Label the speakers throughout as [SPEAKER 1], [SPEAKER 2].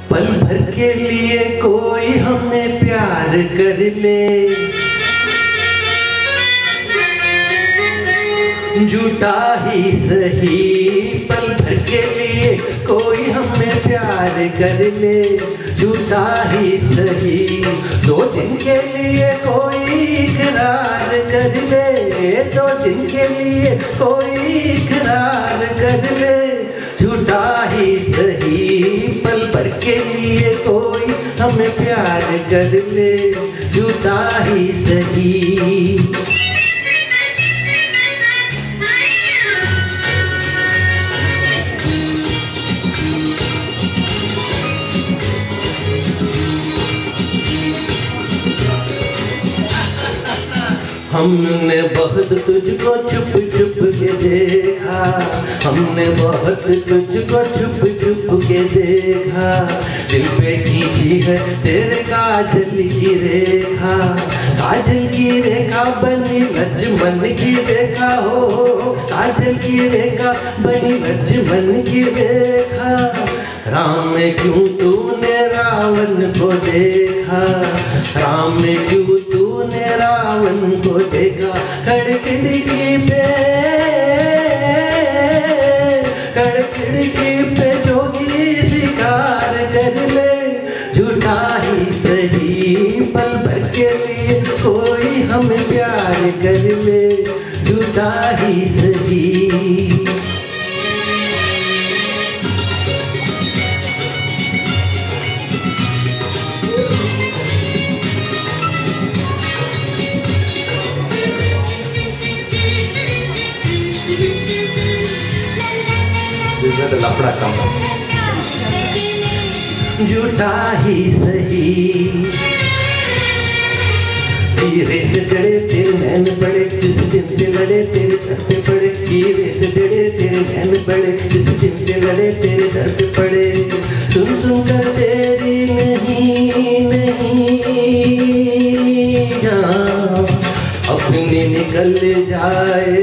[SPEAKER 1] पल भर के लिए कोई हमें प्यार कर ले, झूठा ही सही। पल भर के लिए कोई हमें प्यार कर ले, झूठा ही सही। 2 दिन के लिए कोई इकरार कर ले, 2 दिन के लिए कोई इकरार कर ले, झूठा ही सही। पल भर के लिए कोई हमें प्यार कर ले, झूठा ही सही। हमने बहुत तुझको छुप छुप के देखा, हमने बहुत तुझको छुप छुप के देखा। दिल पे खींची है तेरे काजल की रेखा, काजल की रेखा बनी लक्ष्मण की रेखा हो, काजल की रेखा बनी लक्ष्मण की रेखा। राम में क्यों तूने रावण को देखा, राम में क्यों तूने रावण को देखा। खिड़की पे जोगी शिकार कर ले, झूठा ही सही। पल भर के लिए कोई हमें प्यार कर ले, झूठा ही सही।
[SPEAKER 2] लफड़ा कम,
[SPEAKER 1] झूठा ही सही। हीरे से जड़े तेरे नैन पड़े, जिस दिन से लड़े तेरे सर पे पड़े। हीरे से जड़े तेरे नैन पड़े, जिस दिन से लड़े तेरे सर पे पड़े। सुन सुन कर तेरी नहीं हाँ, अपनी निकल जाए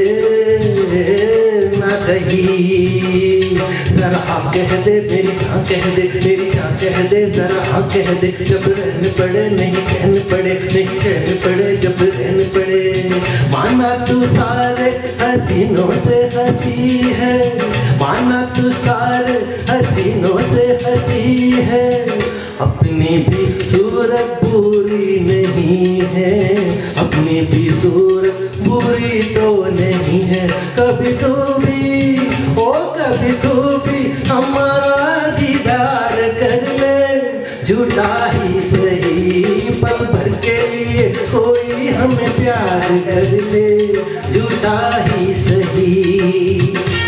[SPEAKER 1] ना कहीं। जरा हाँ कह दे मेरी हाँ कह दे, मेरी हाँ कह दे, जरा हाँ कह दे। जब रहने पड़े नहीं कहने पड़े, नहीं कहने पड़े जब रहने पड़े। माना तू सारे हसीनों से हंसी है, माना तू सारे हसीनों से हंसी है। अपनी भी सूरत बुरी नहीं है, अपनी भी सूरत बुरी तो नहीं है। कभी तो भी ओ कभी तो भी हमारा दीदार कर ले, झूठा ही सही। पल भर के लिए कोई हमें प्यार कर ले, झूठा ही सही।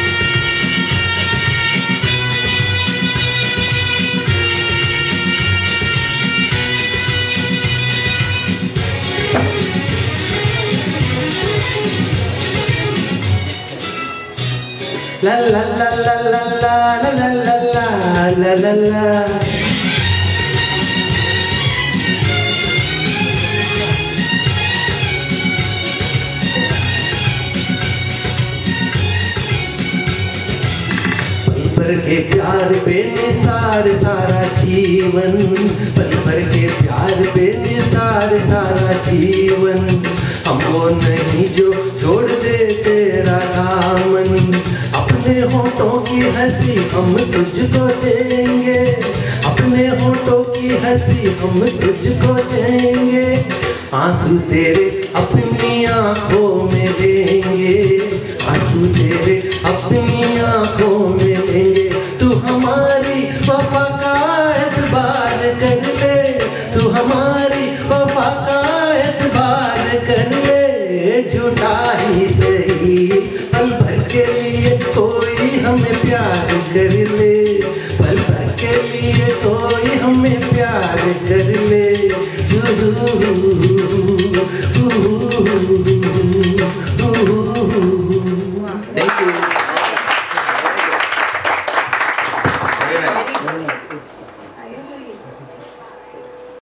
[SPEAKER 1] ला ला ला ला ला ला ला ला ला ला ला। पल भर के प्यार पे निसार सारा जीवन, पल भर के प्यार पे निसार सारा जीवन। हम वो नहीं जो छोड़ दे तेरा दामन, अपने होठों की हंसी हम तुझको देंगे, अपने होठों की हंसी हम तुझको देंगे। आंसू तेरे अपनी आंखों में देंगे,